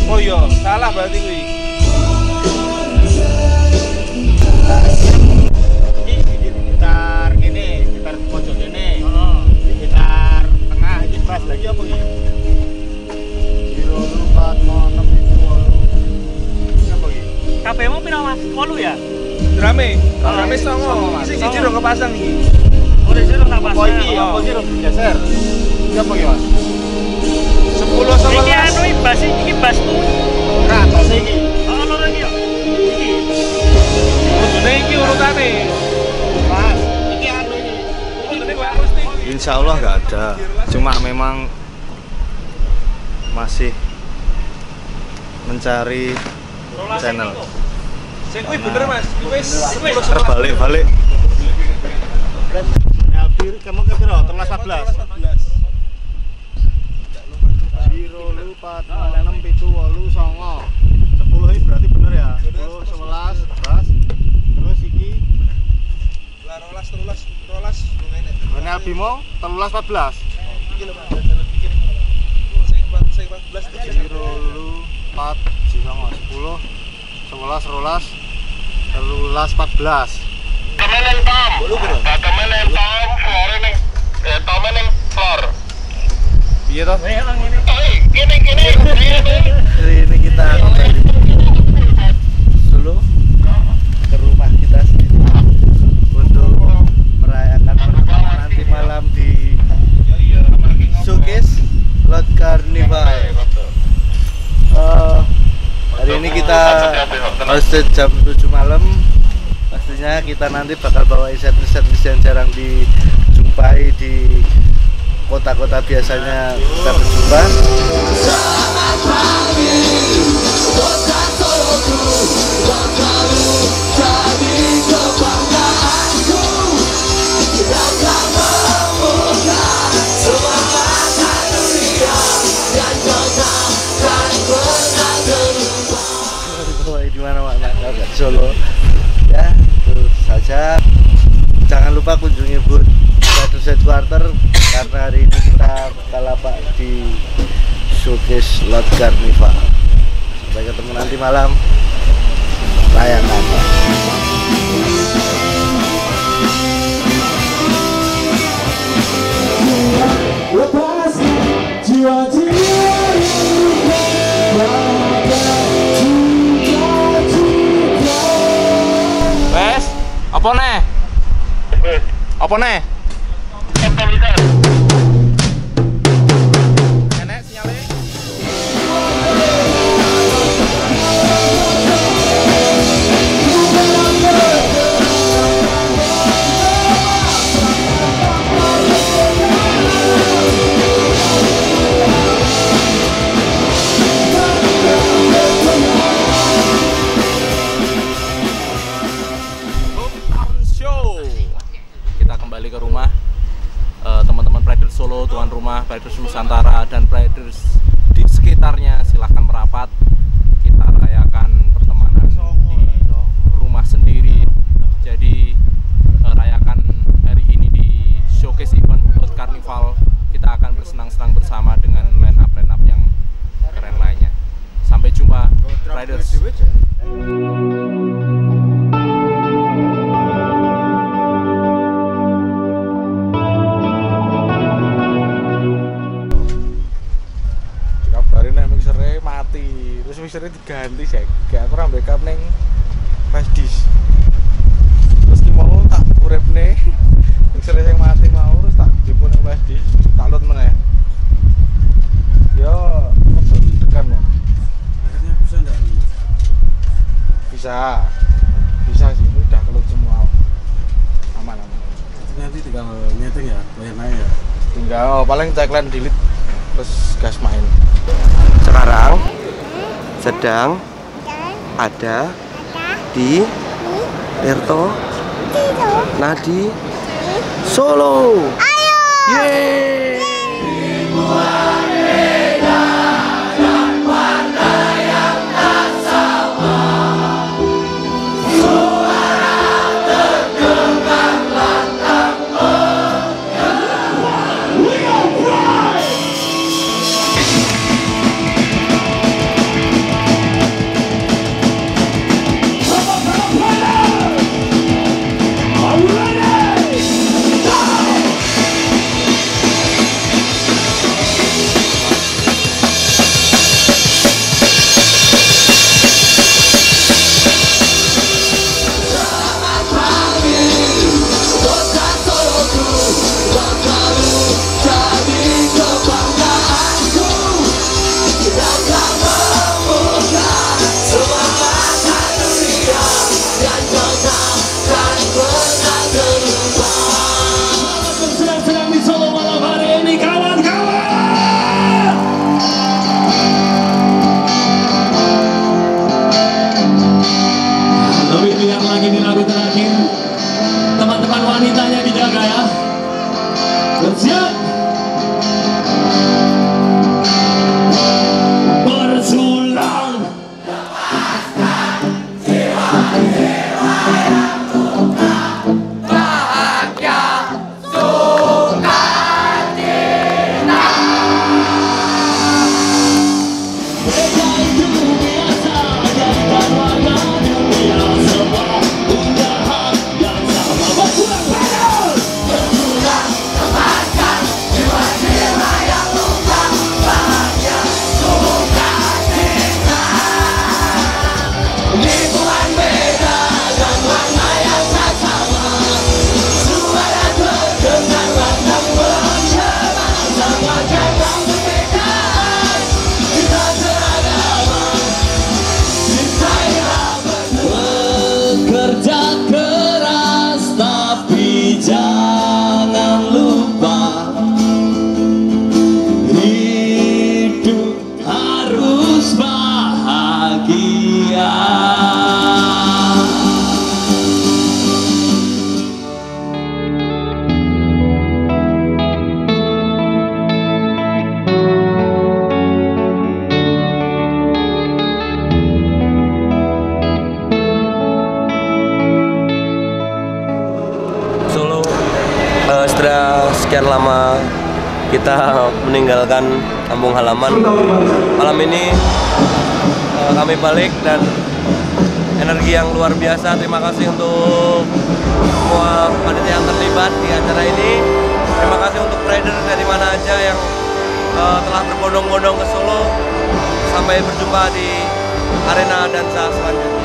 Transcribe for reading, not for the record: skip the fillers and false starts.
Oh iya, salah berarti kuwi. Ini gitar gini, gitar pojok ini. Gitar tengah ini bass lagi apa ini? 0406 itu apa ini? KPmu pira Mas? 8 ya? Drame. Drame songo. Sing siji ro kepasang iki. Udah sih tak pasang. Apa ini? Apa ini harus geser? Ini apa ini Mas? 10 sama Iki anu iki basmu. Nah, tas ini. Oh, loro iki ya. Iki. Kudune iki urutane. Mas, ini anu ini. Kudune kowe akustik. Insya Allah nggak ada, cuma memang masih mencari channel. Sing kuwi bener Mas. Wis 10 Terbalik-balik. Nah, kamu ke piro? 14. 0406 pitu 8 songo 10 ini berarti bener ya? 10, 11, bas terus iki 13 ngene. Renal Bimo 13, 14 Iki lho Mas. Sing 14 04 songo 10, 11, 12, 13, 14 Temen Tom, temen Tom, floor ini, Tom ini floor. Iya toh? Gini. Hari ini kita kembali Solo ke rumah kita sendiri untuk merayakan pertemuan nanti malam di Showcase Lot Carnival. Hari ini kita hosted jam 7 malam. Pastinya kita nanti bakal bawa set-set yang jarang dijumpai di kota-kota biasanya kita berjumpa. Di mana-mana agak Solo ya, itu saja. Jangan lupa kunjungi booth Riders Headquarter karena hari ini kita balapan di Showcase Lot Carnival. Sampai ketemu nanti malam layangan. Lepas jiwa-jiwa Wes, apa nih? Apa nih? Nenek sinyalnya. Kembali ke rumah, teman-teman Riders Solo, tuan rumah, Riders Nusantara, dan Riders di sekitarnya silahkan merapat. Kita rayakan pertemanan di rumah sendiri. Jadi rayakan hari ini di Showcase Event Lot Carnival. Kita akan bersenang-senang bersama dengan line up yang keren lainnya. Sampai jumpa Riders. Mati, terus mixernya diganti sih, gak aku ramai backup neng flash disk. Terus mau tak urep nih, mixernya yang mati mau terus tak dipun neng flash disk, tak load mana? Yo, maksud tekan mau. akhirnya bisa enggak ini? Bisa sih, udah keluar semua, aman. Nanti tinggal nyeting ya, bayar naik ya. Tinggal paling tagline delete, terus gas main. Sekarang sedang ada di Tirto Nadi Solo. Yeay! Setelah sekian lama kita meninggalkan kampung halaman, malam ini kami balik dan energi yang luar biasa. Terima kasih untuk semua panitia yang terlibat di acara ini. Terima kasih untuk rider dari mana aja yang telah berbondong-bondong ke Solo. Sampai berjumpa di arena dansa selanjutnya.